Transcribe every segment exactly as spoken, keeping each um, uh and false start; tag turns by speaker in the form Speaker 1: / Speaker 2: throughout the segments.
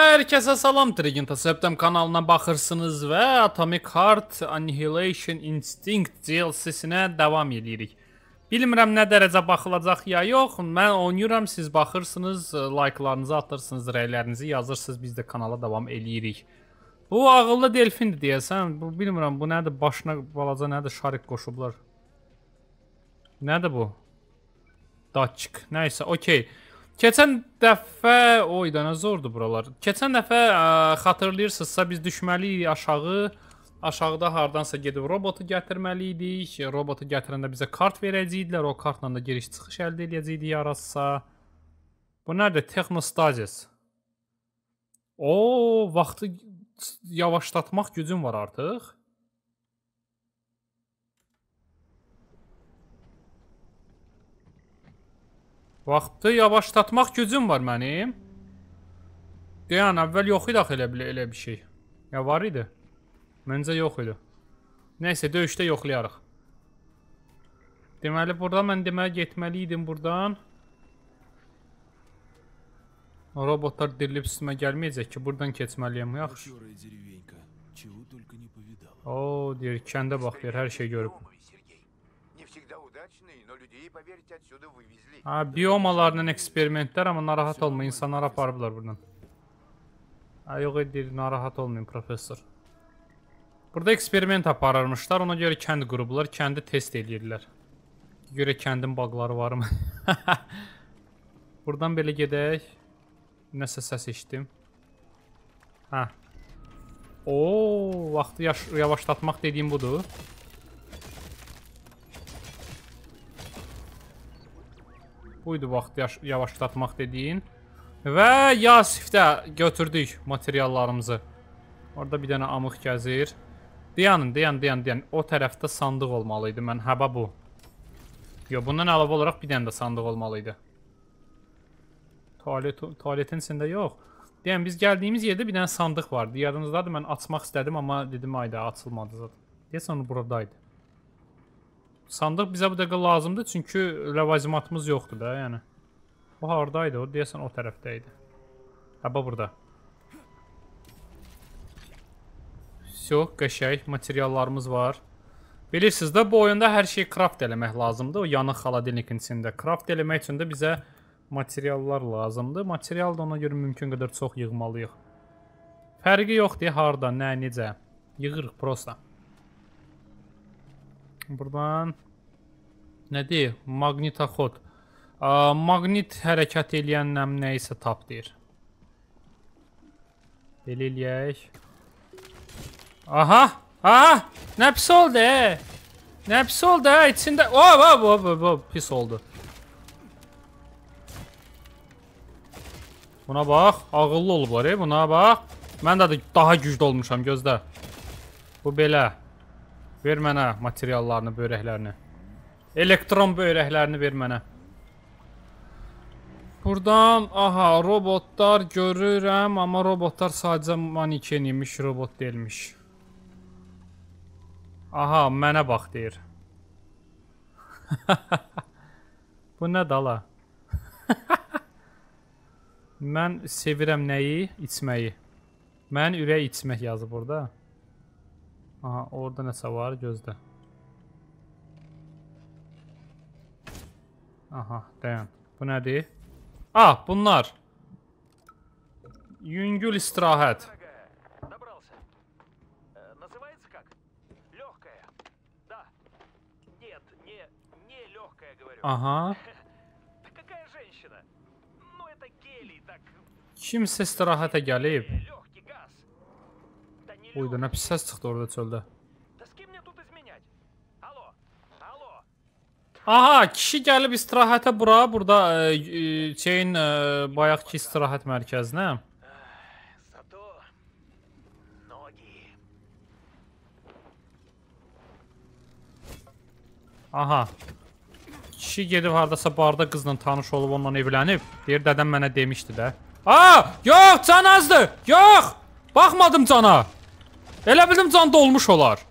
Speaker 1: Hər kəsə salam, Trigin Septem kanalına baxırsınız və Atomic Heart Annihilation Instinct D L C-sinə davam edirik. Bilmirəm nə dərəcə baxılacaq ya yox, mən oynayıram, siz baxırsınız, like-larınızı atırsınız, rəylərinizi yazırsınız, biz də kanala davam edirik. Bu ağıllı delfindir deyəsən, bu, bilmirəm bu nədir, başına balaca nədir, şarik qoşublar. Nədir bu? Datçik, nəysə, okey. Keçən dəfə, oy da nə zordur buralar. Keçən dəfə ə, xatırlayırsınızsa biz düşməliyik aşağı. Aşağıda hardansa gedib robotu gətirməliydik. Robotu gətirəndə bizə kart verəcəkdilər. O kartla da giriş çıxış əldə edəcəkdik yarasa. Bu nədir? Texnostazis. O, vaxtı yavaşlatmaq gücüm var artıq. Vaxtı yavaşlatmaq gücüm var mənim. Deyən, əvvəl yox idi axı elə, elə bir şey. Ya var idi. Məncə yox idi. Nəysə, döyüşdə yoxlayarıq. Deməli, burada mən deməli getməli idim buradan. Robotlar dirilib üstümə gəlməyəcək ki, buradan keçməliyəm. Yaxşı. Oo, deyir, kəndə bax, deyir, hər şey görüb. Ha, biomalarla eksperimentlər, amma narahat olma, insanlar aparıblar buradan. Ha, yox edir, narahat olmayın, professor. Burada eksperiment aparırmışlar, ona görə kənd qurublar, kəndi test edirlər. Görə kəndin bağları varmı? Buradan belə gedək. Nəsə səs eşitdim. Hə. Oo, vaxtı yavaşlatmaq dediyim budur. Buydu vaxtı yavaşlatmaq dediyin. Və Yasifdə götürdük materiallarımızı. Orada bir dənə amıq gəzir. Dayanın, dayan, dayan, dayan. O tərəfdə sandıq olmalıydı. Mən həbə bu. Yo, bundan əlavə olaraq bir dənə də sandıq olmalıydı. Tualet, tualetin içində yox. Deyən, biz gəldiyimiz yerdə bir dənə sandıq vardı. Yadınızdadır, mən açmaq istədim, amma dedim, ayda açılmadı zaten. Deyəsən, onu buradaydı. Sandıq bizə bu dəqiqə lazımdır, çünki ləvazimatımız yoxdur da, yəni. O haradaydı, o deyəsən o tərəfdəydi. Həbə burada. Всё, qəşəng, materiallarımız var. Bilirsiniz də, bu oyunda hər şey craft eləmək lazımdır. O yanıq xaladelnikin içində. Craft eləmək üçün də bizə materiallar lazımdır. Material da ona görə mümkün qədər çox yığmalıyıq. Fərqi yoxdur, harada, nə, necə. Yığırıq, prosta. Buradan nədir? Magnitaxod. Magnit hərəkət eləyən nə isə tap deyir. Belə eləyək. Aha! Aha! Nə pis oldu, e? Nə pis oldu, e? İçində... Hop, hop, hop, hop, pis oldu. Buna bax. Ağıllı olublar, e? Buna bax. Mən də daha güclü olmuşam, gözlə. Bu belə. Ver mənə materiallarını, börəklərini. Elektron börəklərini ver mənə. Buradan, aha, robotlar görürəm, amma robotlar sadəcə maneken imiş, robot deyilmiş. Aha, mənə bax, deyir. Bu nə dala? Mən sevirəm nəyi? İçməyi. Mən ürək içmək yazıb burada. Aha, orada nəsə var, gözlə. Aha, dayan. Bu nədir? Ah, bunlar. Yüngül istirahət. Aha. Kimsə istirahətə gəlib. Uyda, nə pis səs çıxdı orada çöldə. Aha, kişi gəlib istirahətə bura, burada e, e, şeyin e, bayaqki istirahət mərkəzinə. Aha. Kişi gedib haradasa barda qızla tanış olub, onunla evlənib. Deyir, dədəm mənə demişdi də. Aa, yox, can azdır, yox. Baxmadım cana. Elə bildim can dolmuş olar.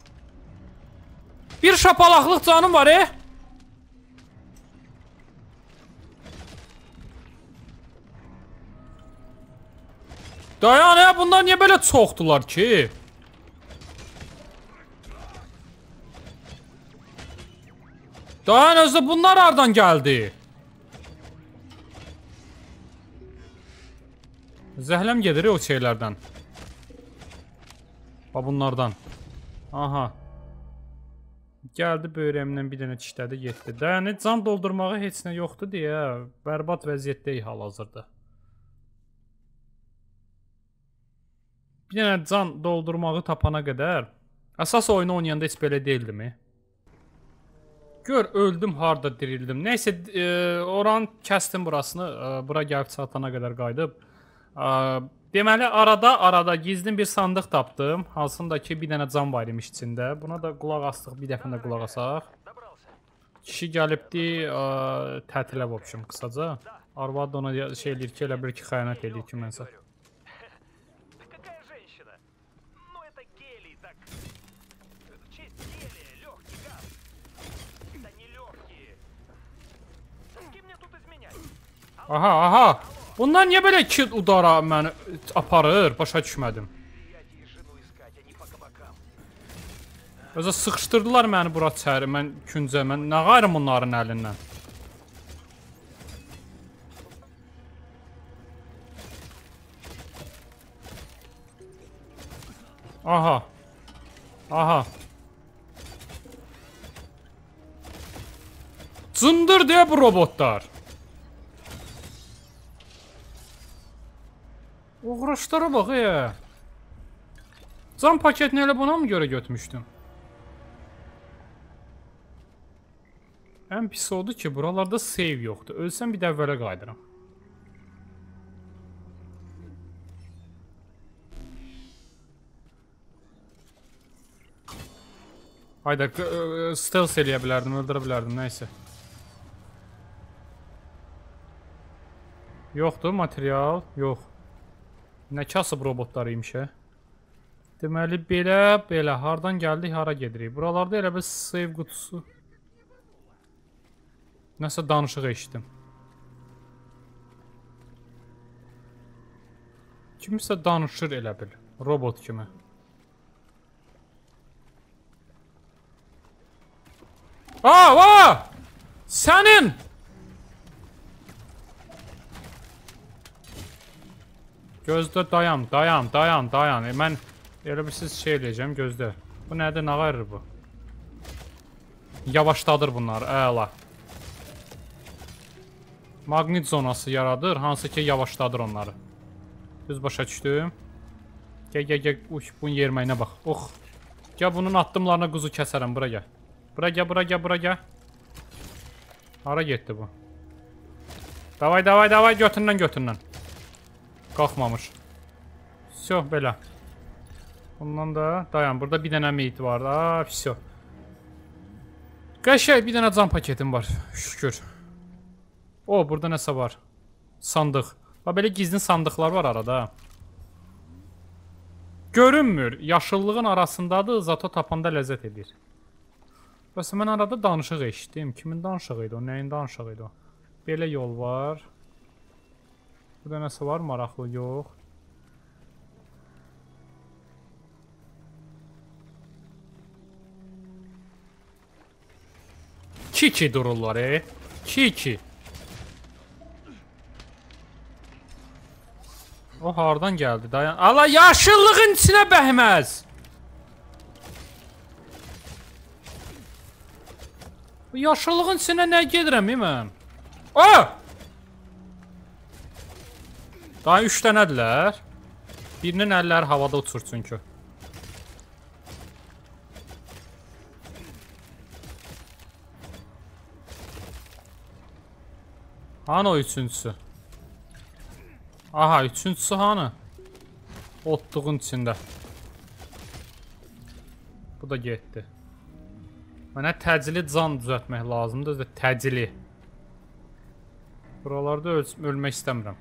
Speaker 1: Bir şapalaqlıq canım var, e? Dayan ya, bunlar niyə belə çoxdular ki? Dayan özü, bunlar hardan gəldi? Zəhləm gedir o şeylərdən. Ha, bunlardan. Aha. Gəldi böyrəmdən bir dənə dişlədi, getdi. Dayan, can doldurmağa heç nə yoxdur deyə bərbad vəziyyətdəyik hal-hazırda. Bir dənə can doldurmağı tapana qədər. Əsas oyunu oynayanda heç belə deyildi mi? Gör, öldüm, harda dirildim. Neysə, e, oranı kəsdim burasını. E, bura gəlib çatana qədər qayıdıb. E, deməli, arada, arada gizlin bir sandıq tapdım. Hansındakı bir dənə can var imiş içində. Buna da qulaq astıq, bir dəfə də qulaq asaq. Kişi gəlibdi, e, tətilə vopşum qısaca. Arvad ona şey eləyir ki, elə bir ki, xəyanət eləyir ki, mənsə. Aha, aha. Bunlar niyə belə iki udara məni aparır? Başa düşmədim. Özə sıxışdırdılar məni bura çəri, mən küncə, mən nə qayrım bunların əlindən? Aha. Aha. Cındır deyə bu robotlar. Uğraşlara bax ya. Can paketini elə buna mı görə götürmüşdüm? Ən pis oldu ki, buralarda save yoxdur. Ölsəm bir də əvvələ qayıdıram. Hayda, stealth eləyə bilərdim, öldürə bilərdim, nəysə. Yoxdur, material, yox. Nə kasıb robotlarıymış, hə? Deməli, belə, belə, hardan gəldik, hara gedirik? Buralarda elə bir save qutusu. Nəsə danışıq eşitdim. Kimsə danışır elə bil, robot kimi. Aa, aa! Sənin! Gözdə, dayan, dayan, dayan, dayan. E, mən elə bir siz şey eləyəcəm, gözdə. Bu nədir, nə qayırır bu? Yavaşladır bunlar, əla. Maqnit zonası yaradır, hansı ki yavaşladır onları. Düz başa düşdüm. Gəl, gəl, gəl, uy, bunun yerməyinə bax. Ox. Gəl, bunun addımlarına quzu kəsərəm, bura gəl. Bura gəl, bura gəl, bura gəl. Hara getdi bu? Davay, davay, davay, götüründən, götüründən. Qalxmamış. Всё, belə. Bundan da dayan, burada bir dənə meyit var. Aa, всё. Qəşəng bir dənə can paketim var, şükür. O, burada nəsə var. Sandıq. Bax, belə gizli sandıqlar var arada. Görünmür, yaşıllığın arasındadır, zato tapanda ləzzət edir. Bəs mən arada danışıq eşitdim. Kimin danışığı idi o, nəyin danışığı idi o? Belə yol var. Burada nəsə var, maraqlı, yox. Kiki dururlar, e. Kiki. O hardan gəldi, dayan. Allah, yaşıllığın içinə bəhməz. Bu yaşıllığın içinə nə gedirəm, mən? O! Daha üç dənədirlər. Birinin əlləri havada uçur çünki. Hani o üçüncüsü? Aha, üçüncüsü hanı? Otluğun içində. Bu da getdi. Mənə təcili can düzəltmək lazımdır. Təcili. Buralarda öl ölmək istəmirəm.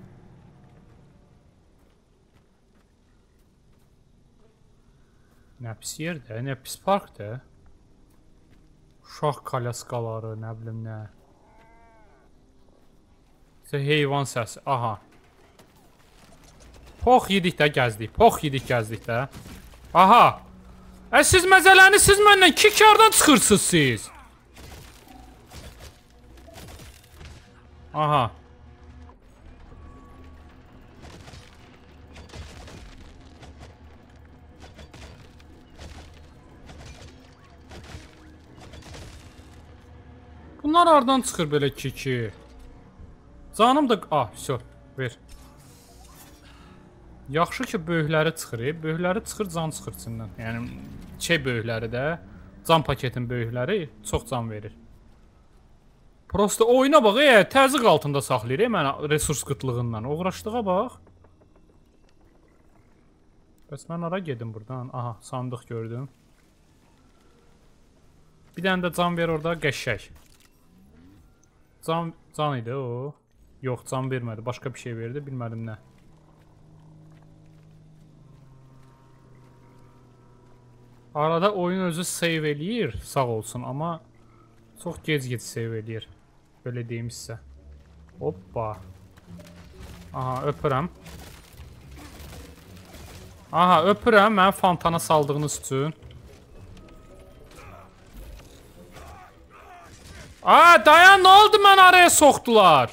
Speaker 1: Nə pis yerdə, nə pis parkdır. Uşaq kalyaskaları, nə bilim nə. Heyvan səsi, aha. Pox yedik də gəzdik. Pox yedik gəzdik də. Aha. Ə siz məzələni siz məndən kikardan çıxırsınız siz. Aha. Bunlar hardan çıxır belə kiki? Canım da... Ah, всё, ver. Yaxşı ki, böyükləri çıxır. Böyükləri çıxır, can çıxır içindən. Yəni, şey böyükləri də, can paketin böyükləri çox can verir. Prosta oyuna bax, e, təzyiq altında saxlayır, e, mənə resurs qıtlığından. Uğraşdığa bax. Bəs mən ara gedim buradan. Aha, sandıq gördüm. Bir dənə də can ver orada, qəşək. Can, can idi o. Yox, can vermədi. Başqa bir şey verdi, bilmədim nə. Arada oyun özü save eləyir, sağ olsun, amma çox gec-gec save eləyir. Belə deyim sizə. Hoppa. Aha, öpürəm. Aha, öpürəm mən fontana saldığınız üçün. Aa, dayan, nə oldu, mən araya soxdular?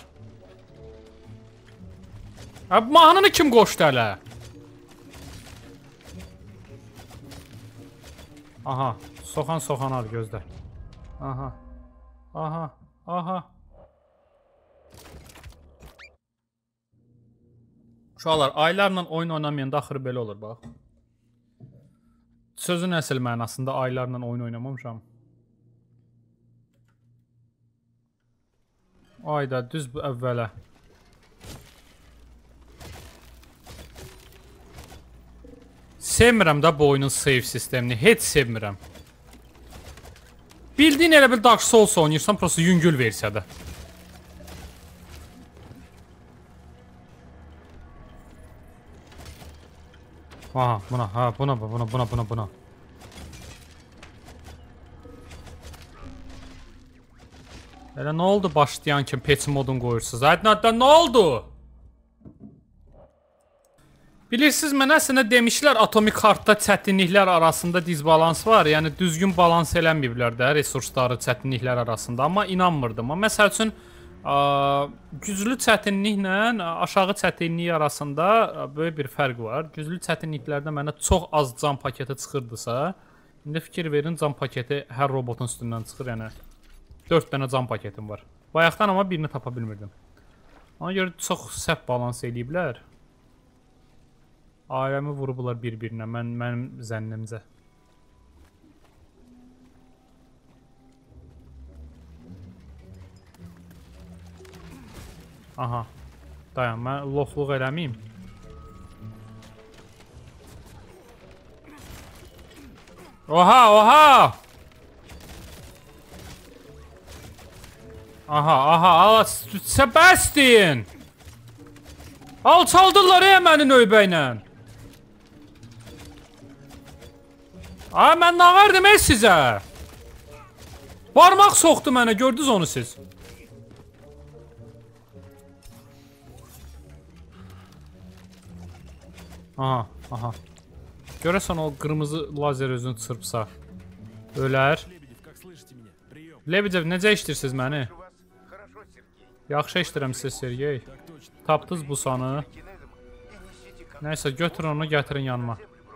Speaker 1: Ha, mahnını kim qoşdu hələ? Aha, soxan soxan al gözlə. Aha. Aha, aha. Uşaqlar, aylarla oyun oynamayanda axırı belə olur, bax. Sözün əsl mənasında aylarla oyun oynamamışam. Ayda, düz bu əvvələ. Sevmirəm də bu oyunun save sistemini, heç sevmirəm. Bildiyin elə bir Dark Souls oynayırsan, prosta yüngül versiyada. Aha, buna, ha, buna, buna, buna, buna, buna. Elə nə oldu başlayan kimi patch modunu qoyursunuz? Aydınatda nə oldu? Bilirsiniz, mənə əslində demişlər Atomic Heart'da çətinliklər arasında disbalans var. Yəni düzgün balans eləməyiblər də resursları çətinliklər arasında. Amma inanmırdım. Amma məsəl üçün ə, güclü çətinliklə aşağı çətinlik arasında böyük bir fərq var. Güclü çətinliklərdə mənə çox az can paketi çıxırdısa, indi fikir verin, can paketi hər robotun üstündən çıxır. Yəni dörd dənə can paketim var. Bayaqdan amma birini tapa bilmirdim. Ona görə çox səhv balans eləyiblər. Ailəmi vurublar bir-birinə, mən, mənim zənnimcə. Aha. Dayan, mən loxluq eləməyim. Oha, oha! Aha, aha, ala, Sebastian! Alçaldırlar ya məni növbə ilə. Ay, mən nə verdim ey sizə? Barmaq soxdu mənə, gördünüz onu siz. Aha, aha. Görəsən o qırmızı lazer özünü çırpsa ölər. Lebedev, necə işləyirsiniz məni? Yaxşı işləyirəm siz, Sergey. Tapdınız bu sanı. Nəysə, götürün onu, gətirin yanıma.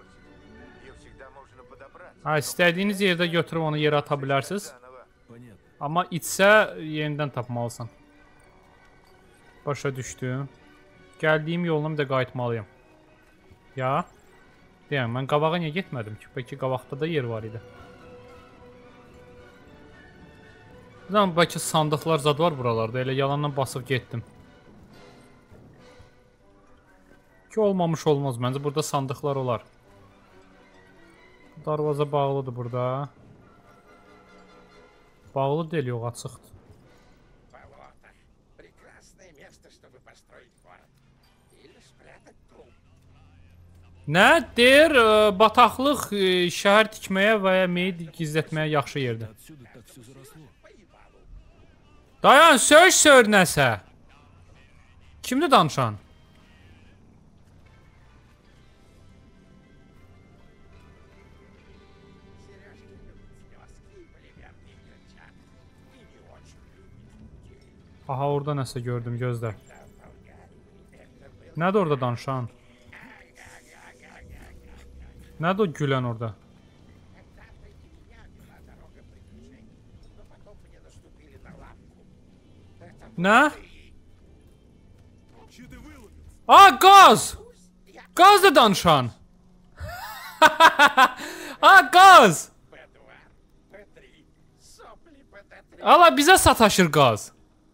Speaker 1: Ha, istədiyiniz yerdə götürüb onu yerə ata bilərsiniz. Amma içsə yenidən tapmalısan. Başa düşdüm. Gəldiyim yoluna bir də qayıtmalıyım. Ya. Deyəm, mən qabağa niyə getmədim ki? Bəlkə qabaqda da yer var idi. Zaten bəlkə sandıqlar zad var buralarda. Elə yalandan basıb getdim. Ki olmamış olmaz. Məncə burada sandıqlar olar. Darvaza bağlıdır burada. Bağlı deyil, yox, açıqdır. Nə? Deyir, bataqlıq şəhər tikməyə və ya meyid gizlətməyə yaxşı yerdir. Dayan, söz sör nəsə. Kimdir danışan? Aha, orada nəsə gördüm, gözlə. Nədir orada danışan? Nədir o gülən orada? Nə? Aa, qaz! Qazdır danışan! Aa, qaz! Ala, bizə sataşır qaz.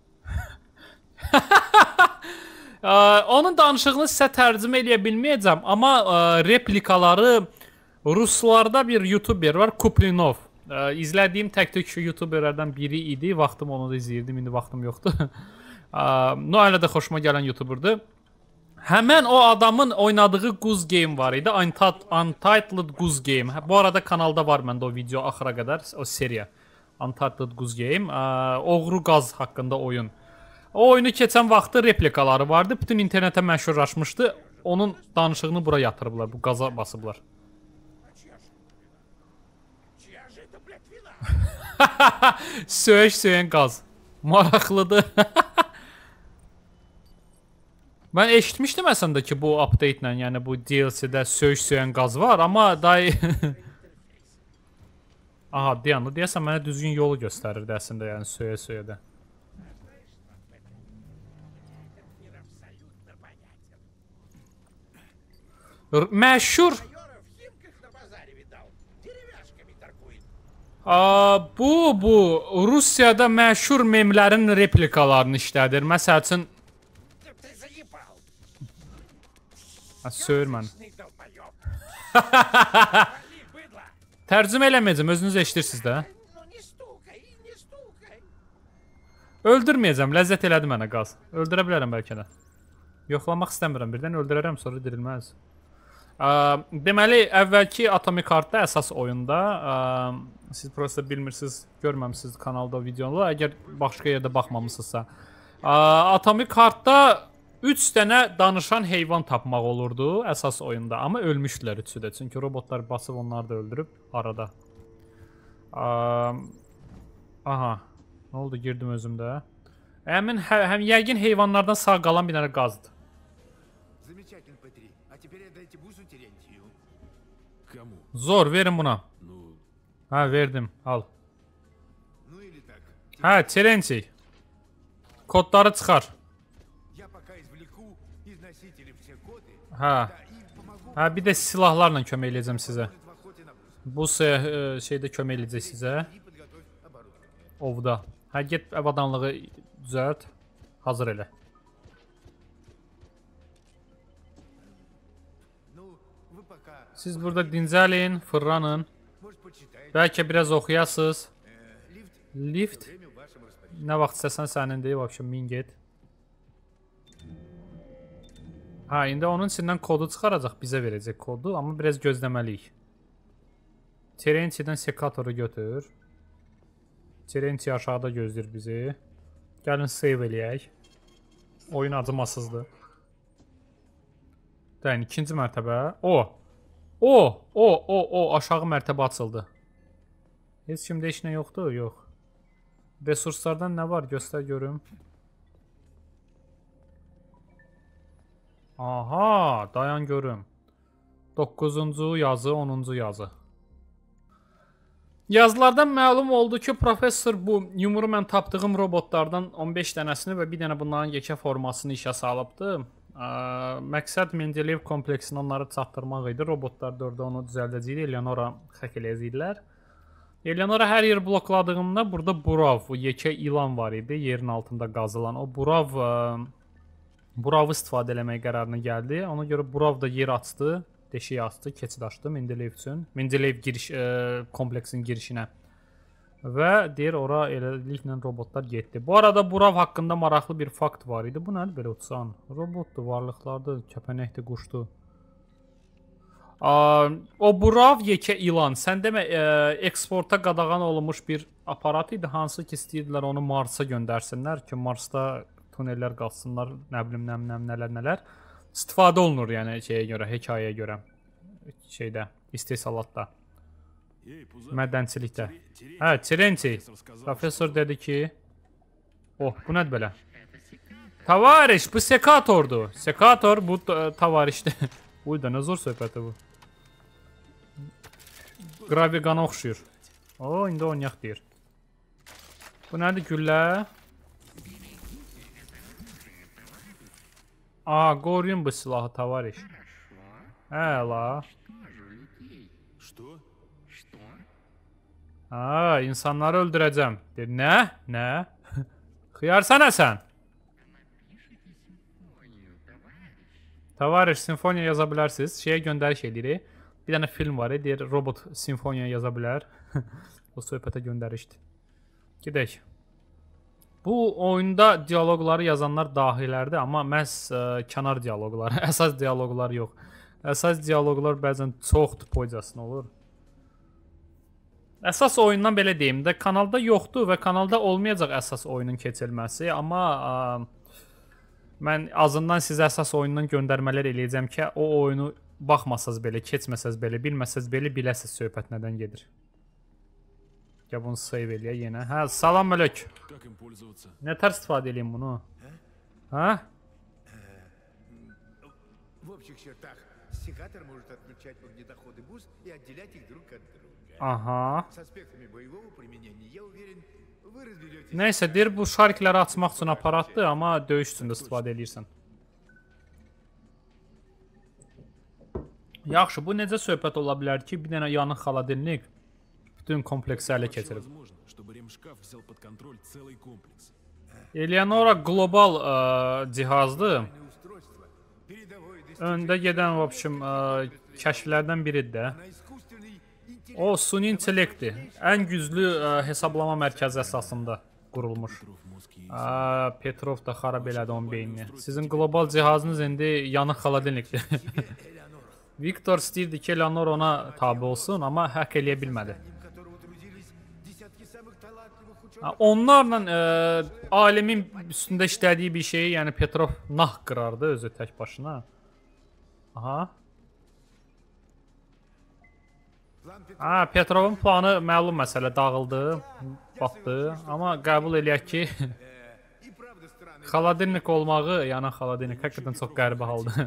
Speaker 1: Onun danışığını sizə tərcümə eləyə bilməyəcəm, amma replikaları ruslarda bir youtuber var, Kuplinov. İzlədiyim tək-tük youtuberlərdən biri idi, vaxtım onu da izləyirdim, indi vaxtım yoxdur. No, hələ də xoşuma gələn youtuberdir. Həmən o adamın oynadığı Goose Game var idi, Untitled Goose Game. Bu arada kanalda var məndə o video axıra qədər, o seriya. Untitled Goose Game, oğru qaz haqqında oyun. O oyunu keçən vaxtı replikaları vardı, bütün internetə məşhurlaşmışdı. Onun danışığını bura yatırıblar, bu qaza basıblar. Söyüş söyən qaz. Maraqlıdır. Mən eşitmişdim əslində ki, bu update ilə, yəni bu D L C-də söyüş söyən qaz var, amma day... Aha, Diana, deyəsən mənə düzgün yolu göstərirdi əslində, yəni söyə-söyə də. Məşhur... Bu, bu, Rusiyada məşhur memlərin replikalarını işlədir. Məsəl üçün... Söyür mən. Tərcümə eləməyəcəm, özünüz eşitirsiniz də. Öldürməyəcəm, ləzzət elədi mənə qaz. Öldürə bilərəm bəlkə də. Yoxlamaq istəmirəm, birdən öldürərəm, sonra dirilməz. Deməli, əvvəlki Atomic Heart'da əsas oyunda, siz prosta bilmirsiniz, görməmişsiniz kanalda videonu, əgər başqa yerdə baxmamısınızsa. Atomic Heart'da üç dənə danışan heyvan tapmaq olurdu əsas oyunda, amma ölmüşdülər üçü də, çünki robotlar basıb onları da öldürüb arada. Aha, nə oldu, girdim özümdə. Həmin, həm yəqin heyvanlardan sağ qalan bir dənə qazdır. Zor, verin buna. Hə, verdim, al. Hə, Terenti. Kodları çıxar. Hə. Hə, bir də silahlarla kömək eləyəcəm sizə. Bu şeydə kömək eləyəcək sizə. Ovda. Hə, get avadanlığı düzəlt. Hazır elə. Siz burada dincəlin, fırlanın. Bəlkə biraz oxuyasınız. Lift. Nə vaxt istəsən sənindir, vəbşə min get. Ha, indi onun içindən kodu çıxaracaq, bizə verəcək kodu, amma biraz gözləməliyik. Terenti'dən sekatoru götür. Terenti aşağıda gözləyir bizi. Gəlin save eləyək. Oyun acımasızdır. Dəyin, ikinci mərtəbə. O! O! O! O! O! Aşağı mərtəbə açıldı. Heç kimdə heç nə yoxdur? Yox. Resurslardan nə var? Göstər görüm. Aha, dayan görüm. doqquzuncu yazı, onuncu yazı. Yazılardan məlum oldu ki, professor bu yumru mən tapdığım robotlardan on beş dənəsini və bir dənə bunların yekə formasını işə salıbdı. Məqsəd Mendeleyev kompleksini onları çatdırmaq idi. Robotlar dördə onu düzəldəcəkdi. Eleonora xək eləyəcəklər. Eleonora hər yer blokladığında burada Burav, yekə ilan var idi. Yerin altında qazılan. O Burav... Buravı istifadə eləmək qərarına gəldi. Ona görə Burav da yer açdı, deşiyi açdı, keçid açdı Mendeleyev üçün. Mendeleyev giriş, e, kompleksin girişinə. Və deyir, ora eləliklə robotlar getdi. Bu arada Burav haqqında maraqlı bir fakt var idi. Bu nədir belə uçan? Robotdur, varlıqlardır, kəpənəkdir, quşdur. O Burav yekə ilan. Sən demə, e, eksporta qadağan olunmuş bir aparat idi. Hansı ki, istəyirdilər onu Marsa göndərsinlər ki, Marsda tunellər qalsınlar, nə bilim, nə bilim, nələr, nələr. İstifadə olunur, yəni şeyə görə, hekayəyə görə. Şeydə, istehsalatda. Mədənçilikdə. Hə, Terenti. Professor dedi ki, Oh, bu nədir belə? Tavariş, bu sekatordur. Sekator bu tavarişdir. Uy da nə zor söhbəti bu. Gravigana oxşuyur. O, indi oynayaq deyir. Bu nədir güllə? Aa, qoruyun bu silahı tavariş. Hə la. Aa, insanları öldürəcəm. Deyir, nə? Nə? Xıyarsana sən. Tavariş, simfoniya yaza bilərsiniz. Şeyə göndəriş edirik. Bir dənə film var, deyir, robot simfoniya yaza bilər. O söhbətə göndərişdir. Gedək. Bu oyunda dialoqları yazanlar dahilərdir, amma məhz ə, kənar dialoqları, əsas dialoqlar yox. Əsas dialoqlar bəzən çox tupocasına olur. Əsas oyundan belə deyim də, kanalda yoxdur və kanalda olmayacaq əsas oyunun keçilməsi, amma ə, mən azından sizə əsas oyundan göndərmələr eləyəcəm ki, o oyunu baxmasaz belə, keçməsəz belə, bilməsəz belə, biləsiz söhbət nədən gedir. Gəl bunu save eləyək yenə. Hə, salam əleyk. Nə tər istifadə eləyim bunu? Hə? Aha. Nəysə, deyir, bu şarikləri açmaq üçün aparatdır, amma döyüş üçün də istifadə eləyirsən. Yaxşı, bu necə söhbət ola bilər ki, bir dənə yanıq xaladelnik bütün kompleksi ələ keçirib. Eleonora qlobal ə, cihazdır. Öndə gedən, v общем, ə, kəşflərdən biridir də. O, suni intellektdir. Ən güclü ə, hesablama mərkəzi əsasında qurulmuş. Ə, Petrov da xarab elədi onun beynini. Sizin qlobal cihazınız indi yanıq xaladelnikdir. Viktor istəyirdi ki, Eleanor ona tabi olsun, amma həkk eləyə bilmədi. Onlarla ə, alemin üstündə işlədiyi bir şeyi, yəni Petrov nah qırardı özü tək başına. Aha. Ha, Petrovun planı məlum məsələ, dağıldı, batdı, amma qəbul eləyək ki, xaladelnik olmağı, yəni xaladelnik həqiqətən çox qəribə haldır.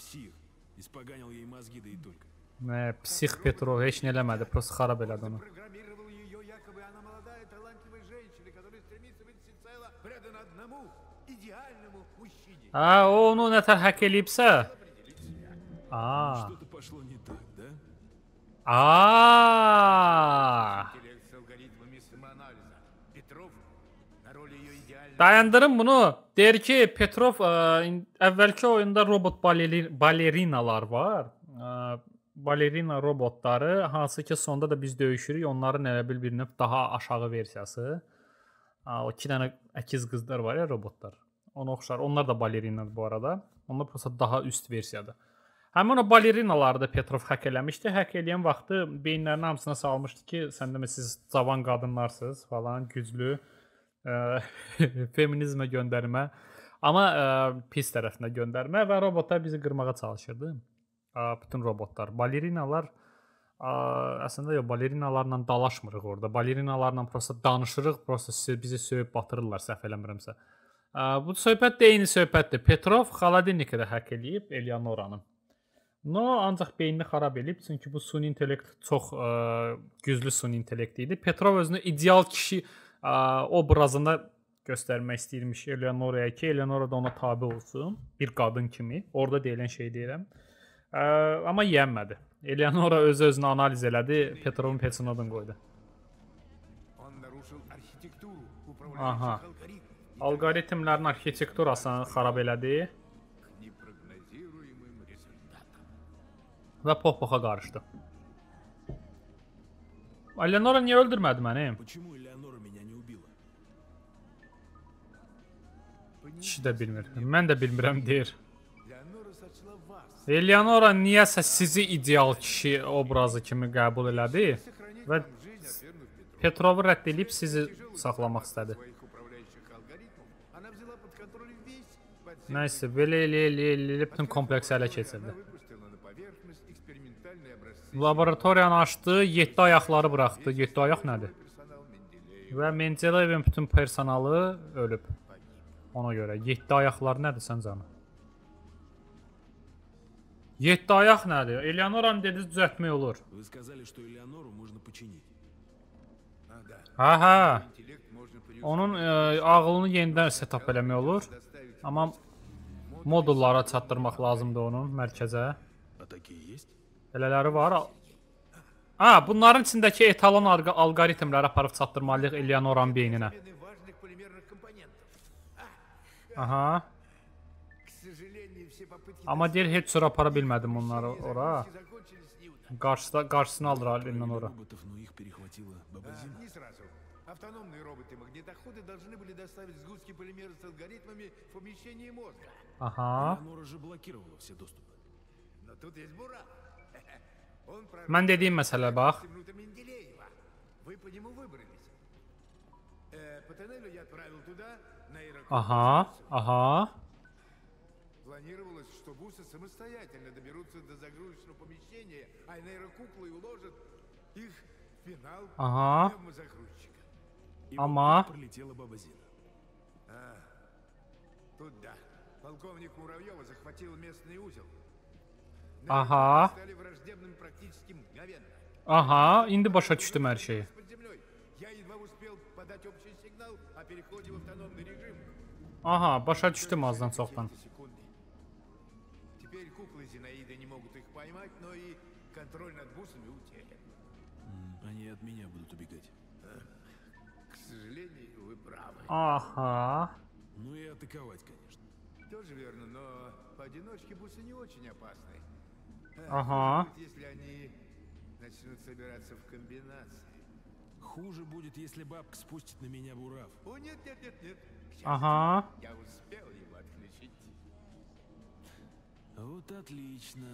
Speaker 1: Nə, psix Petrov heç nə eləmədi, prosta xarab elədi onu. Hə, o onu nətər həkk eləyibsə. Aaa. Aaa. Dayandırın bunu. Deyir ki, Petrov ə, əvvəlki oyunda robot baleri balerinalar var. Ə, balerina robotları, hansı ki sonda da biz döyüşürük. Onların elə bil bir növ daha aşağı versiyası. Ə, o iki dənə əkiz qızlar var ya robotlar. Ona oxşar. Onlar da balerinadır bu arada. Onlar prosta daha üst versiyadır. Həmin o balerinaları da Petrov həkk eləmişdi. Həkk eləyən vaxtı beyinlərini hamısına salmışdı ki, sən demə siz cavan qadınlarsınız falan, güclü, ə, feminizmə göndərmə. Amma ə, pis tərəfinə göndərmə və robotlar bizi qırmağa çalışırdı. Ə, bütün robotlar. Balerinalar ə, əslində yox, balerinalarla dalaşmırıq orada. Balerinalarla prosta danışırıq, prosta bizi söyüb batırırlar, səhv eləmirəmsə. Ə, bu söhbət də eyni söhbətdir. Petrov xaladelnikə də həkk eləyib Eleonoranın. No, ancaq beynini xarab eləyib, çünki bu suni intellekt çox ə, güclü suni intellekt idi. Petrov özünü ideal kişi ə, obrazında göstərmək istəyirmiş Eleonoraya ki, Eleonora da ona tabi olsun, bir qadın kimi. Orada deyilən şey deyirəm. Ə, amma yiyənmədi. Eleonora öz-özünü analiz elədi, Petrovun peçini adını qoydu. Aha. Algoritmlərin arxitekturasını xarab elədi. Və pox-poxa qarışdı. Eleonora niyə öldürmədi məni? Kişi də bilmir. Mən də bilmirəm, deyir. Eleonora niyəsə sizi ideal kişi obrazı kimi qəbul elədi və Petrovu rədd edib sizi saxlamaq istədi. Nəysə, belə elə-elə-elə bütün kompleksi ələ keçirdi. Laboratoriyanı açdı, yeddi ayaqları buraxdı. yeddi ayaq nədir? Və Mendelevin bütün personalı ölüb. Ona görə yeddi ayaqlar nədir sən canım? yeddi ayaq nədir? Eleonoranı dediniz düzəltmək olur.
Speaker 2: Вы сказали, что Элеонору можно починить.
Speaker 1: Hə, hə. Onun e, ağlını yenidən setup eləmək olur. Amma modullara çatdırmaq lazımdır onun mərkəzə.
Speaker 2: А такие есть?
Speaker 1: Elələri var. Ha, bunların içindəki etalon alqoritmləri aparıb çatdırmalıyıq Eleonoranın beyninə. Aha. Amma deyir, heç cür apara bilmədim onları ora. Qarşıda, qarşısını alır elindən ora.
Speaker 3: Автономные роботы-магнитоходы должны были доставить сгустки полимера с алгоритмами в помещение мозга.
Speaker 1: Aha.
Speaker 2: Элеонора же блокировала все доступы.
Speaker 3: Но тут есть Буран. Он
Speaker 1: Mən dediyim məsələ bax.
Speaker 3: Вы по нему выбрались. По тоннелю я отправил туда
Speaker 1: Aha, aha.
Speaker 3: Планировалось, что бусы самостоятельно доберутся до загрузочного помещения, а нейрокуклы уложат их в финал пневмозагрузчика.
Speaker 2: И
Speaker 1: Ама.
Speaker 2: вот прилетела баба Зина.
Speaker 3: А, тут да. Полковник Муравьева захватил местный узел.
Speaker 1: Aha.
Speaker 3: Стали враждебными практически мгновенно.
Speaker 1: Aha, indi başa düşdüm hər şeyi.
Speaker 3: Под землей. Я едва успел подать общий сигнал о переходе в автономный режим.
Speaker 1: Aha, başa düşdüm azdan çoxdan.
Speaker 3: Теперь куклы Зинаиды не могут их поймать, но и контроль над бусами утерян.
Speaker 2: Они от меня будут убегать.
Speaker 3: К сожалению, вы правы.
Speaker 1: Aha.
Speaker 2: Ну и атаковать, конечно.
Speaker 3: Тоже верно, но поодиночке бусы не очень опасны.
Speaker 1: Ага.
Speaker 3: Хуже будет, если они начнут собираться в комбинации.
Speaker 2: Хуже будет, если бабка спустит на меня бурав.
Speaker 3: О, нет, нет, нет, нет. К счастью,
Speaker 1: Aha.
Speaker 3: я успел его отключить.
Speaker 2: Вот отлично.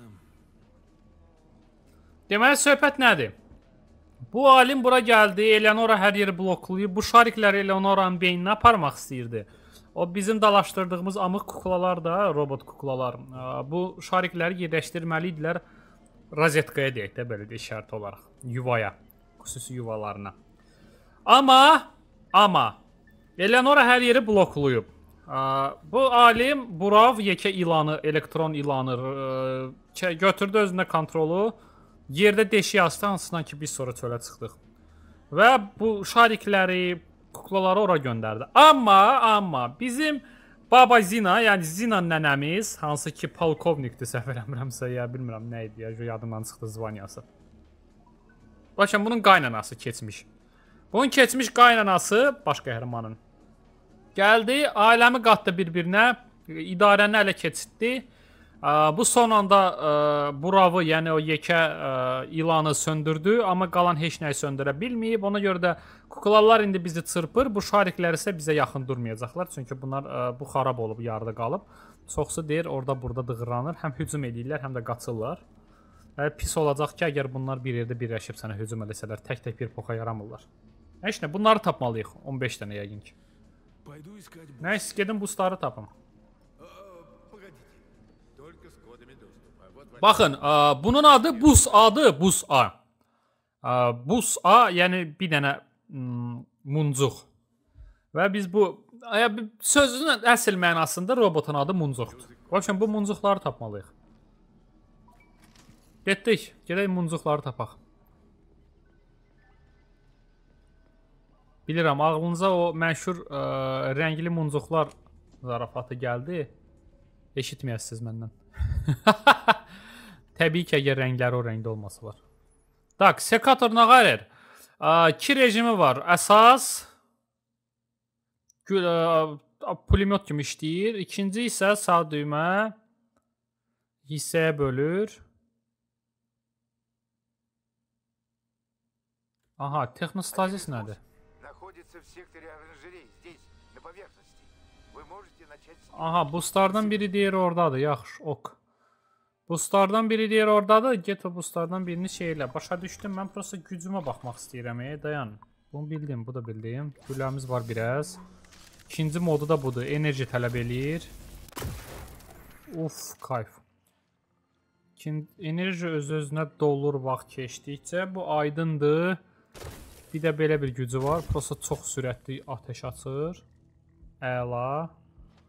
Speaker 1: Deməli söhbət nədir? Bu alim bura gəldi, Eleonora hər yeri bloklayıb, bu şarikləri Eleonoranın beyninə aparmaq istəyirdi. O bizim dalaşdırdığımız amıq kuklalar da, robot kuklalar, bu şarikləri yerləşdirməliydilər rozetkaya deyək də, belə də işarət olaraq, yuvaya, xüsusi yuvalarına. Amma, amma, Eleonora hər yeri bloklayıb. Bu alim burav yekə ilanı, elektron ilanı götürdü özünə kontrolu, yerdə deşik astı, hansından ki biz sonra çölə çıxdıq. Və bu şarikləri, kuklaları ora göndərdi. Amma, amma bizim Baba Zina, yəni Zina nənəmiz, hansı ki polkovnikdir, səhv eləmirəmsə, ya bilmirəm nə idi, ya yadımdan çıxdı zvaniyası. Baxın, bunun qaynanası keçmiş. Bunun keçmiş qaynanası, baş qəhrəmanın, gəldi, ailəmi qatdı bir-birinə, idarəni ələ keçirtdi. Bu son anda buravı, yəni o yekə ilanı söndürdü, amma qalan heç nəyi söndürə bilməyib. Ona görə də kuklalar indi bizi çırpır, bu şariklər isə bizə yaxın durmayacaqlar. Çünki bunlar bu xarab olub, yarıda qalıb. Çoxsu deyir, orada-burada dığırlanır. Həm hücum edirlər, həm də qaçırlar. Pis olacaq ki, əgər bunlar bir yerdə birləşib sənə hücum eləsələr, tək-tək bir poxa yaramırlar. Heç nə, bunları tapmalıyıq, on beş dənə yəqin ki. Nəysə, gedin busları tapım. Baxın, bunun adı Bus adı, Bus A. Bus A, yəni bir dənə muncuq. Və biz bu, sözünün əsl mənasında robotun adı muncuqdur. Baxın, bu muncuqları tapmalıyıq. Getdik, gedək muncuqları tapaq. Bilirəm, ağlınıza o məşhur rəngli muncuqlar zarafatı gəldi. Eşitməyəsiniz məndən. Təbii ki, əgər rəngləri o rəngdə olması var. Tak, sekator nə qarir? İki rejimi var. Əsas pulemyot kimi işləyir. İkinci isə sağ düymə hissəyə bölür. Aha, texnostazis nədir? Aha, buslardan biri deyir oradadır. Yaxşı, ok. Buslardan biri deyir oradadır. Get o buslardan birini şeylə. Başa düşdüm. Mən prosta gücümə baxmaq istəyirəm. E, dayan. Bunu bildim, bu da bildim. Güləmiz var biraz. İkinci modu da budur. Enerji tələb eləyir. Uf, kayf. Enerji öz-özünə dolur vaxt keçdikcə. Bu aydındır. Bir də belə bir gücü var. Prosta çox sürətli atəş açır. Əla.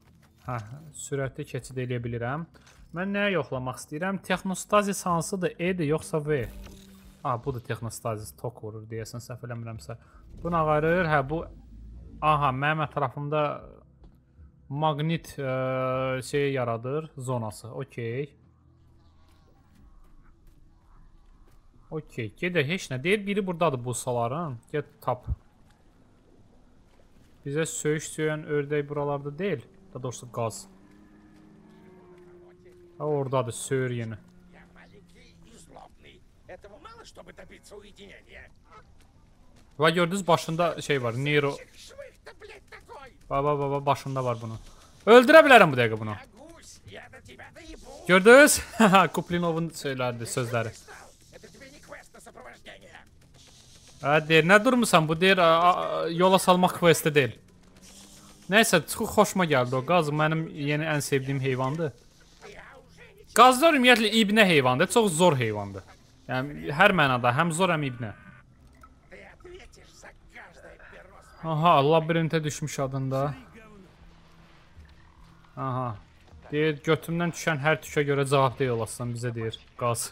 Speaker 1: Hə, sürətli keçid eləyə bilirəm. Mən nəyə yoxlamaq istəyirəm? Texnostazis hansıdır? E-dir yoxsa V? Ah, budur texnostazis. Tok vurur deyəsən, səhv eləmirəmsə. Bu nə qarır? Hə, bu... Aha, mənim ətrafımda maqnit e, şey yaradır, zonası. Okey. Okey, gedək, heç nə. Deyir, biri buradadır bulsaların. Get, tap. Bizə söyüş söyən ördək buralarda deyil. Daha doğrusu qaz. Ha, oradadır, söyür yenə. Və gördünüz, başında şey var, Nero. Baba, baba, başında var bunu. Öldürə bilərəm bu dəqiqə bunu. Gördünüz? Kuplinovun söylərdi, sözləri. Hə, deyir, nə durmusan? Bu deyir, yola salmaq questi deyil. Nəysə, çox xoşuma gəldi o. Qaz mənim yeni ən sevdiyim heyvandır. Qazlar ümumiyyətlə ibnə heyvandır. Çox zor heyvandır. Yəni, hər mənada, həm zor, həm ibnə. Aha, labirintə düşmüş adında. Aha. Deyir, götümdən düşən hər tükə görə cavab deyil olasın, bizə deyir. Qaz.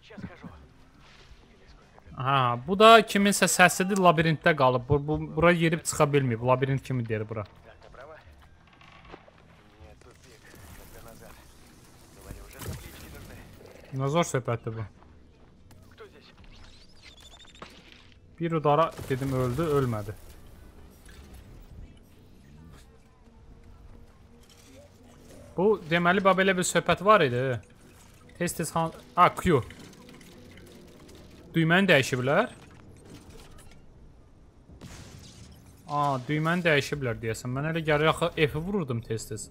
Speaker 1: Ha, bu da kiminsə səsidir, labirintdə qalıb. Bu, bu, bura yerib çıxa bilməyib. Labirint kimi deyir bura. Nə zor söhbətdir bu. Bir udara dedim öldü, ölmədi. Bu deməli belə bir söhbət var idi. Tez-tez han... Ha, Q. Düyməni dəyişiblər. Aa, düyməni dəyişiblər deyəsən. Mən elə gəlir axı F-i vururdum tez-tez.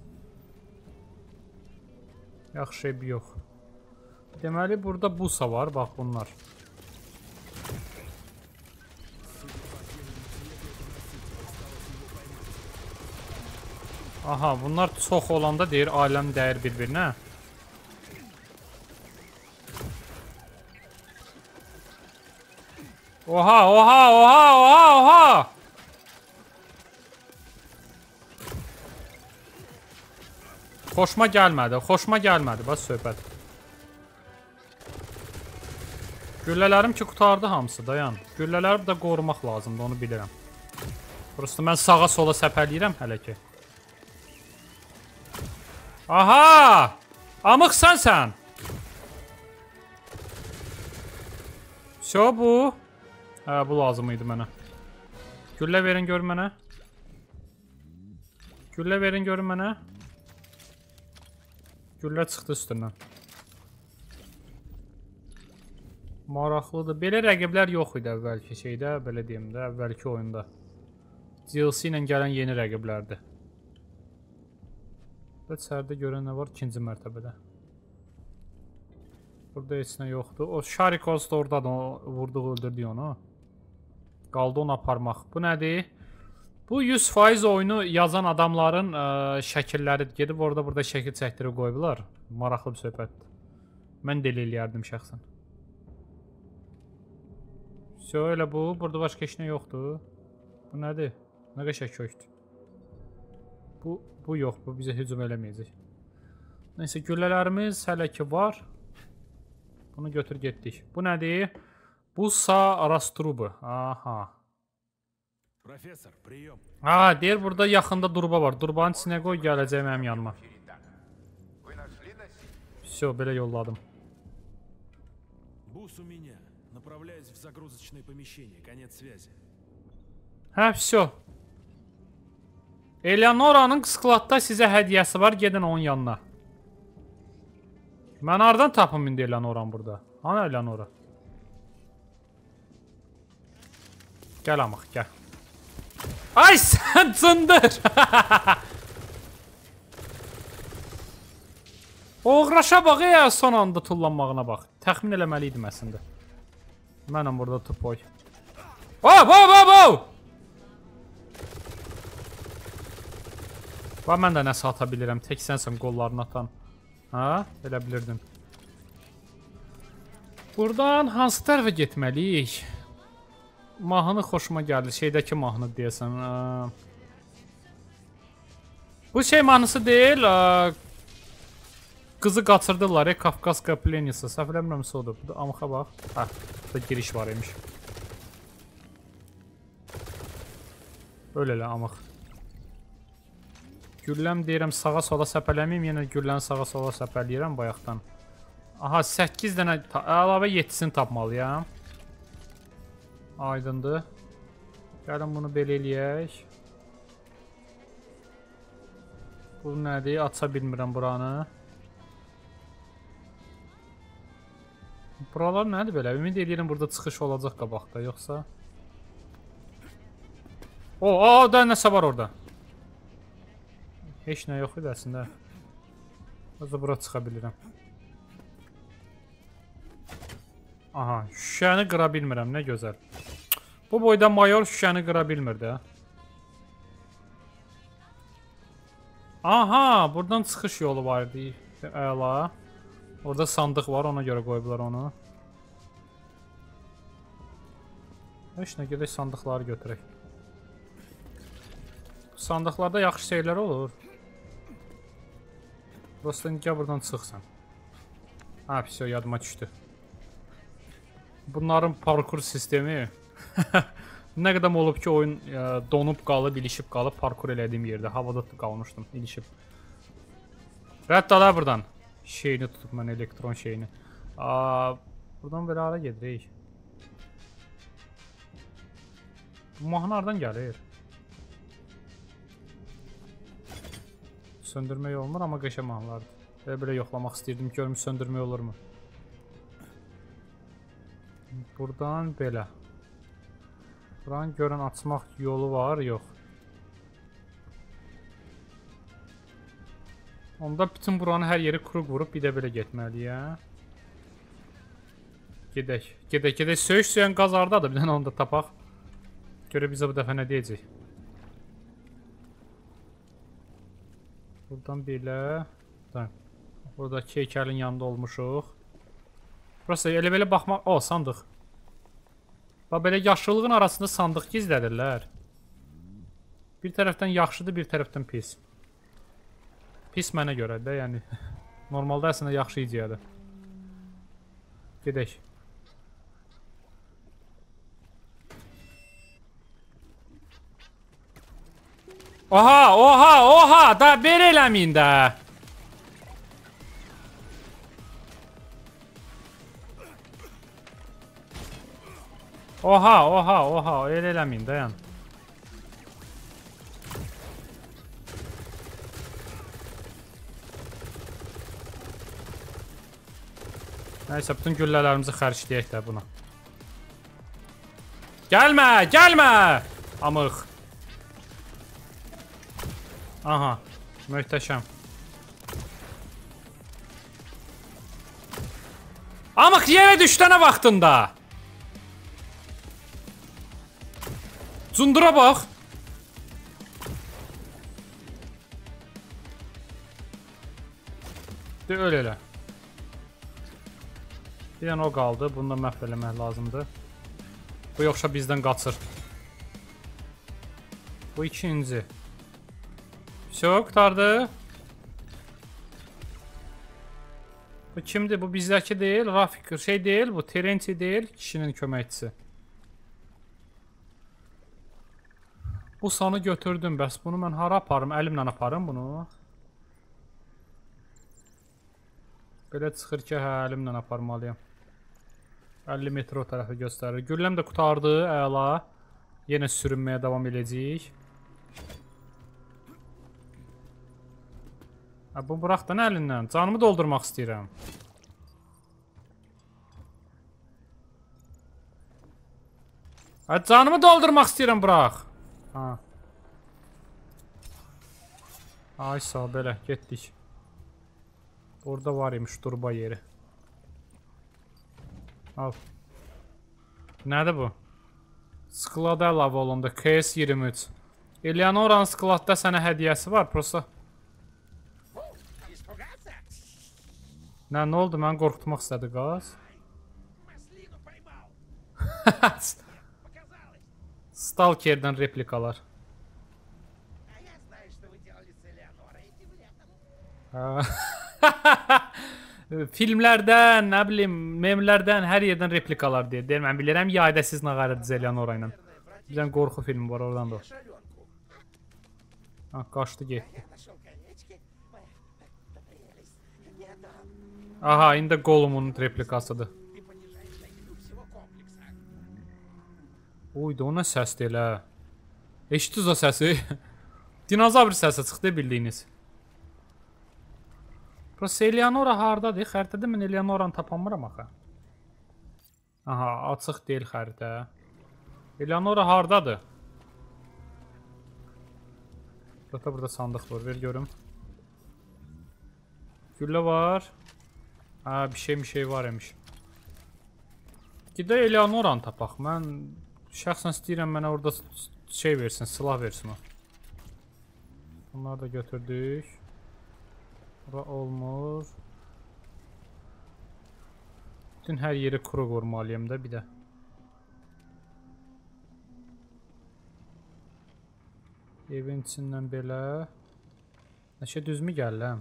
Speaker 1: Yaxşı şey bir yox. Deməli burada busa var, bax bunlar. Aha, bunlar çox olanda deyir aləm dəyir bir-birinə. Oha, oha, oha, oha, oha! Xoşuma gəlmədi, xoşuma gəlmədi, bax söhbət. Güllələrim ki, qutardı hamısı, dayan. Güllələri də qorumaq lazımdır, onu bilirəm. Prosto mən sağa sola səpəliyirəm hələ ki. Aha! Amıqsan sən! Şo bu. Hə, bu lazım idi mənə. Güllə verin gör mənə. Güllə verin gör mənə. Güllə çıxdı üstündən. Maraqlıdır. Belə rəqiblər yox idi əvvəlki şeydə, belə deyim də, əvvəlki oyunda. D L C ilə gələn yeni rəqiblərdir. Və içəridə görən nə var? İkinci mərtəbədə. Burada heç nə yoxdur. O Şarikos da oradadır, o vurduğu öldürdü onu. Qaldı onu aparmaq. Bu nədir? Bu yüz faiz oyunu yazan adamların ə, şəkilləridir. Gedib orada burada şəkil çəkdirib qoyublar. Maraqlı bir söhbətdir. Mən deli eləyərdim şəxsən. Şöyle bu. Burada başqa heç nə yoxdur. Bu nədir? Nə qəşək kökdür. Bu, bu yox. Bu bizə hücum eləməyəcək. Neyse, güllələrimiz hələ ki var. Bunu götür getdik. Bu nədir? Busa Arastrubu. Aha.
Speaker 2: Professor, прием.
Speaker 1: Ha, deyir burada yaxında durba var. Durbanın içinə qoy, gələcək mənim yanıma. Все, belə yolladım.
Speaker 2: Бус у меня. Направляюсь в загрузочное помещение. Конец связи.
Speaker 1: Hə, все. Eleanora'nın skladda sizə hədiyyəsi var. Gedin onun yanına. Mən hardan tapım indi Eleanora'nı burada? Ana Eleanora? Gəl amıq, gəl. Ay sən cındır! Oğraşa bax ya, son anda tullanmağına bax. Təxmin eləməliydim əslində. Mənəm burada tupoy. Hop, hop, hop, hop! Bax, mən də nəsə ata bilirəm. Tək sənsən qollarını atan. Ha, elə bilirdin. Buradan hansı tərəfə getməliyik? Mahnı xoşuma gəldi. Şeydəki mahnı deyəsən. Bu şey mahnısı deyil. Ə, qızı qaçırdılar. E, Kafkaska plenisi. Səhvləmirəmsə odur. Bu da amıxa bax. Hə, burada giriş var imiş. Öyle elə amıq. Gülləm deyirəm sağa sola səpələməyim. Yenə gülləni sağa sola səpələyirəm bayaqdan. Aha, səkkiz dənə əlavə yetisini tapmalıyam. Aydındır. Gəlin bunu belə eləyək. Bu nədir? Aça bilmirəm buranı. Buralar nədir belə? Ümid edirəm burada çıxış olacaq qabaqda, yoxsa? O, aa, da nəsə var orada. Heç nə yox idi əslində. Azı bura çıxa bilirəm. Aha, şüşəni qıra bilmirəm, nə gözəl. Bu boyda mayor şüşəni qıra bilmir də. Aha, buradan çıxış yolu var idi. Əla. Orada sandıq var, ona görə qoyublar onu. Heç nə, gedək sandıqları götürək. Sandıqlarda yaxşı şeylər olur. Prosta gəl buradan çıxsan. Ha, pis, yadıma düşdü. Bunların parkur sistemi nə qədər olub ki, oyun ə, donub qalıb, ilişib qalıb parkur elədiyim yerdə. Havada qalmışdım, ilişib. Rədd ala buradan. Şeyini tutub mən, elektron şeyini. Aa, buradan belə ara gedirik. Bu mahnı hardan gəlir? Söndürmək olmur, amma qəşəng mahnılardır. Belə belə yoxlamaq istəyirdim, görüm söndürmək olurmu? Buradan belə. Buranı görən açmaq yolu var, yox. Onda bütün buranı hər yeri kruq vurub bir də belə getməliyəm. Gedək, gedək, gedək. Söyüş söyən qaz hardadır, bir dənə onu da tapaq. Görə bizə bu dəfə nə deyəcək. Buradan belə. Buradakı heykəlin yanında olmuşuq. Burası elə belə baxmaq... O, sandıq. Bax, belə yaşıllığın arasında sandıq gizlədirlər. Bir tərəfdən yaxşıdır, bir tərəfdən pis. Pis mənə görə də, yəni. Normalda əslində yaxşı ideyadır. Gedək. Oha, oha, oha! Da belə eləməyin də. Oha, oha, oha, elə eləməyin, dayan. Nəysə, bütün güllələrimizi xərcləyək də buna. Gəlmə, gəlmə! Amıq. Aha, möhtəşəm. Amıq, yerə düşdənə vaxtında! Cundura bax. De, öyle elə. Bir dənə o qaldı. Bunu da məhv eləmək lazımdır. Bu yoxsa bizdən qaçır. Bu ikinci. Всё, qurtardı. Bu kimdir? Bu bizdəki deyil. Rafik şey deyil. Bu Terenti deyil. Kişinin köməkçisi. Bu sanı götürdüm. Bəs bunu mən hara aparım? Əlimlə aparım bunu. Belə çıxır ki, hə, əlimlə aparmalıyam. əlli metr o tərəfə göstərir. Gülləm də qutardı. Əla. Yenə sürünməyə davam edəcəyik. Hə, bu buraxdan əlindən. Canımı doldurmaq istəyirəm. Hə, canımı doldurmaq istəyirəm, burax. Ha. Ay sağ, belə, getdik. Orada var imiş durba yeri. Al. Nədir bu? Sklada əlavə olundu. K S iyirmi üç. Eleonora'nın skladda sənə hədiyyəsi var, prosta. Nə, nə oldu? Mən qorxutmaq istədi qaz. Stalker'dən replikalar. Filmlərdən, nə bilim, memlərdən, hər yerdən replikalar deyir. Deyir, mən bilirəm, yayda siz nağarədiniz Eleonora ilə. Bir dənə qorxu filmi var, oradan da o. Ha, qaçdı, getdi. Aha, indi Gollum'un replikasıdır. Uydu, o nə səsdir elə? Eşitdiniz o səsi? Dinozavr səsi çıxdı bildiyiniz. Burası Eleonora hardadır? Xəritədə mən Eleonoranı tapamıram axı. Aha, açıq deyil xəritə. Eleonora hardadır? Burada burada sandıq var, ver görüm. Güllə var. Ha, bir şey bir şey var emiş. Gidə Eleonoranı tapaq. Mən şəxsən istəyirəm mənə orada şey versin, silah versin o. Bunları da götürdük. Bura olmur. Bütün hər yeri kuru vurmalıyım da bir də. Evin içindən belə. Nəşə düzmü gələm?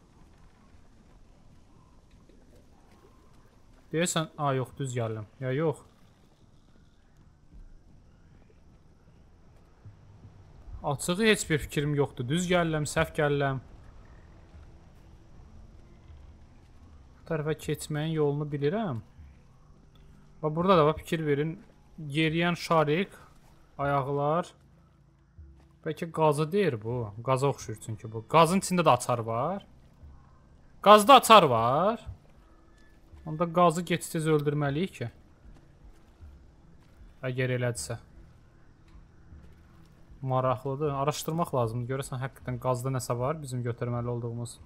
Speaker 1: Deyəsən, a yox düz gələm. Ya yox. Açığı heç bir fikrim yoxdur. Düz gələm, səhv gələm. Bu tərəfə keçməyin yolunu bilirəm. Və burada da var, fikir verin. Yeriyən şarik, ayaqlar. Bəlkə qazı deyir bu. Qaza oxşuyur çünki bu. Qazın içində də açar var. Qazda açar var. Onda qazı gec-tez öldürməliyik ki. Əgər elədirsə. Maraqlıdır. Araşdırmaq lazımdır. Görəsən, həqiqətən qazda nəsə var bizim götürməli olduğumuz.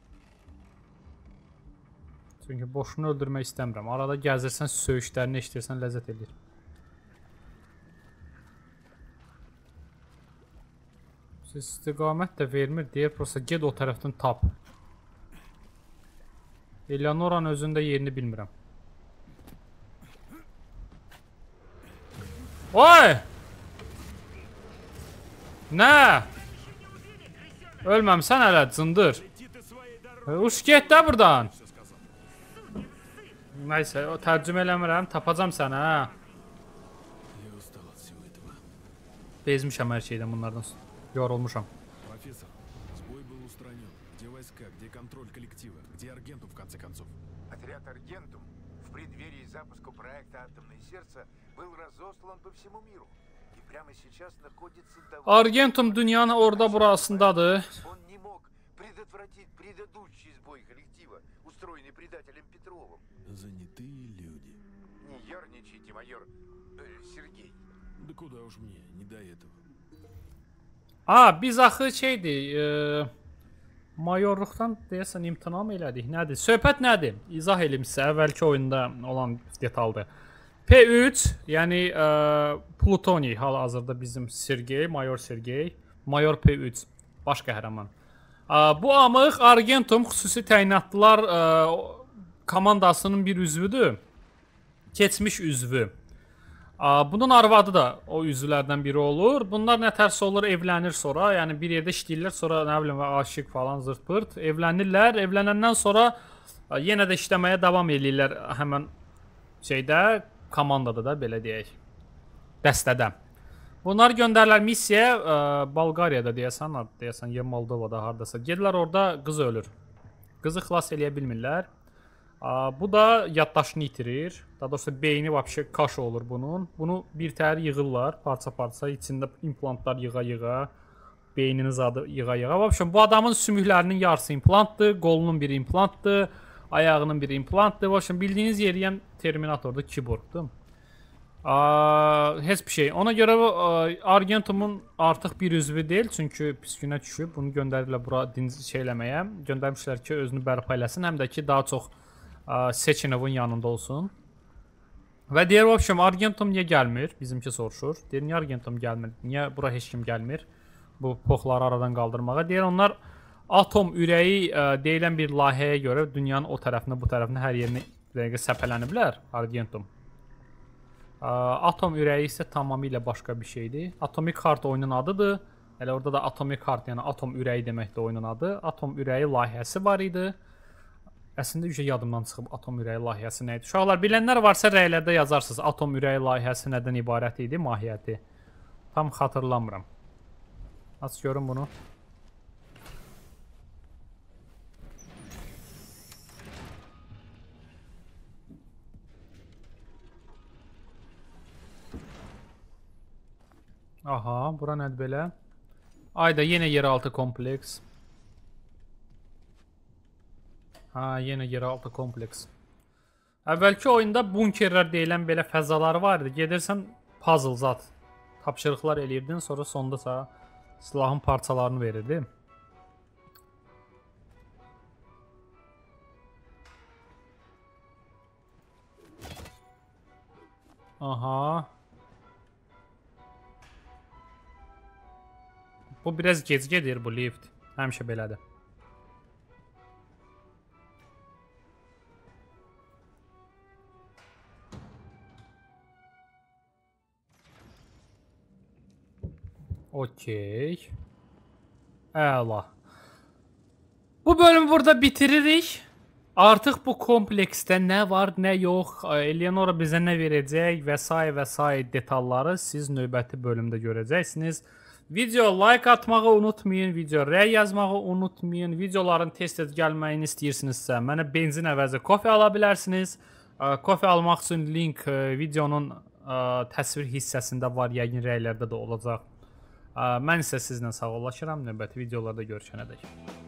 Speaker 1: Çünki boşunu öldürmək istəmirəm. Arada gəzirsən, söyüşlərini eşitirsən, ləzzət edir. İstiqamət də vermir, deyir, prosta ged o tərəfdən tap. Eleonoranın özündə yerini bilmirəm. Oy! Nə? Ölməmsən hələ, cındır. Uş get də buradan. Nəysə, o tərcümə eləmirəm, tapacam sənə, hə? Bezmişəm hər şeydən bunlardan, yorulmuşam.
Speaker 2: Профессор, сбой был устранен. Где войска, где контроль коллектива, где Аргентум в конце концов?
Speaker 3: Отряд Аргентум в преддверии запуска проекта «Атомное сердце» был разослан по всему миру. И прямо сейчас находится...
Speaker 1: Argentum dünyanın orada burasındadır.
Speaker 3: Он не мог предотвратить предыдущий сбой коллектива, устроенный предателем Петровым.
Speaker 2: Занятые люди.
Speaker 3: Не ерничайте, майор э, Сергей.
Speaker 2: Да куда уж мне, не до этого.
Speaker 1: Aa, biz axı şeydir, e, mayorluqdan deyəsən imtina mı elədik, nədir? Söhbət nədir? İzah elim sizə, əvvəlki oyunda olan detaldır. P üç, yəni e, Plutoniy hal-hazırda bizim Sergey, Mayor Sergey, Mayor P üç, baş qəhrəman. E, bu amıq Argentum xüsusi təyinatlılar e, komandasının bir üzvüdür, keçmiş üzvü. Bunun arvadı da o üzvlərdən biri olur. Bunlar nə tərsə olur, evlənir sonra. Yəni bir yerdə işləyirlər, sonra nə bilim aşiq falan zırt-pırt evlənirlər. Evlənəndən sonra yenə də işləməyə davam edirlər həmin şeydə, komandada da belə deyək. Dəstədə. Bunlar göndərirlər missiyaya Bolqariyada deyəsən, deyəsən ya Moldovada hardasa. Gedirlər orada qız ölür. Qızı xilas eləyə bilmirlər. Bu da yaddaşını itirir. Daha doğrusu beyni vəbşə kaş olur bunun. Bunu bir təhər yığırlar, parça-parça, içində implantlar yığa-yığa, beynini zadı yığa-yığa. Vəbşə bu adamın sümüklərinin yarısı implantdır, qolunun biri implantdır, ayağının biri implantdır. Vəbşə bildiyiniz yeriyən Terminator'da kiborgdur. Heç bir şey. Ona görə Argentum'un artıq bir üzvü deyil, çünki pis günə düşüb. Bunu göndərirlər bura dinci şey eləməyə. Göndərmişlər ki, özünü bərpa eləsin, həm də ki, daha çox Seçenov'un yanında olsun. Və deyir, vəbşəm, Argentum niyə gəlmir? Bizimki soruşur. Deyir, niyə Argentum gəlmir? Niyə bura heç kim gəlmir? Bu poxları aradan qaldırmağa. Deyir, onlar atom ürəyi ə, deyilən bir layihəyə görə dünyanın o tərəfinə, bu tərəfinə hər yerini səpələniblər, Argentum. Ə, atom ürəyi isə tamamilə başqa bir şeydir. Atomic Heart oyunun adıdır. Elə orada da Atomic Heart, yəni atom ürəyi deməkdir oyunun adı. Atom ürəyi layihəsi var idi. Əslində ücə yadımdan çıxıb atom ürəyi layihəsi nə idi? Uşaqlar bilənlər varsa rəylərdə yazarsınız. Atom ürəyi layihəsi nədən ibarət idi, mahiyyəti. Tam xatırlamıram. Aç görün bunu. Aha, bura nədir belə? Ayda yenə yeraltı kompleks. Ha, yenə yeraltı kompleks. Əvvəlki oyunda bunkerlər deyilən belə fəzalar var idi. Gedirsən puzzle zat. Tapşırıqlar eləyirdin, sonra sonda sənə silahın parçalarını verirdi. Aha. Bu biraz gec gedir bu lift. Həmişə belədir. Okey. Əla. Bu bölümü burada bitiririk. Artıq bu kompleksdə nə var, nə yox, Eleonora bizə nə verəcək və s. və s. detalları siz növbəti bölümdə görəcəksiniz. Video like atmağı unutmayın, video rəy yazmağı unutmayın. Videoların tez-tez gəlməyini istəyirsinizsə, mənə benzin əvəzi kofe ala bilərsiniz. Kofe almaq üçün link videonun təsvir hissəsində var, yəqin rəylərdə də olacaq. Mən isə sizlə sağollaşıram, növbəti videolarda görüşənədək.